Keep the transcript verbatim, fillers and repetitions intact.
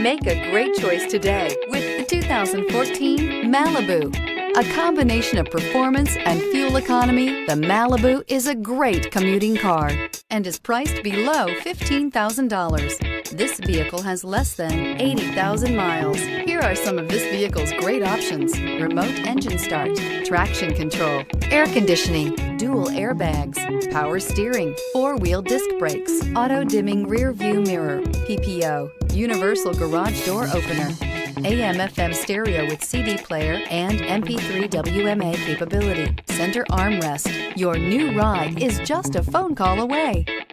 Make a great choice today with the two thousand fourteen Malibu. A combination of performance and fuel economy, the Malibu is a great commuting car and is priced below fifteen thousand dollars. This vehicle has less than eighty thousand miles. Here are some of this vehicle's great options: remote engine start, traction control, air conditioning, dual airbags, power steering, four-wheel disc brakes, auto-dimming rear view mirror, P P O, universal garage door opener, A M F M stereo with C D player and M P three W M A capability, center armrest. Your new ride is just a phone call away.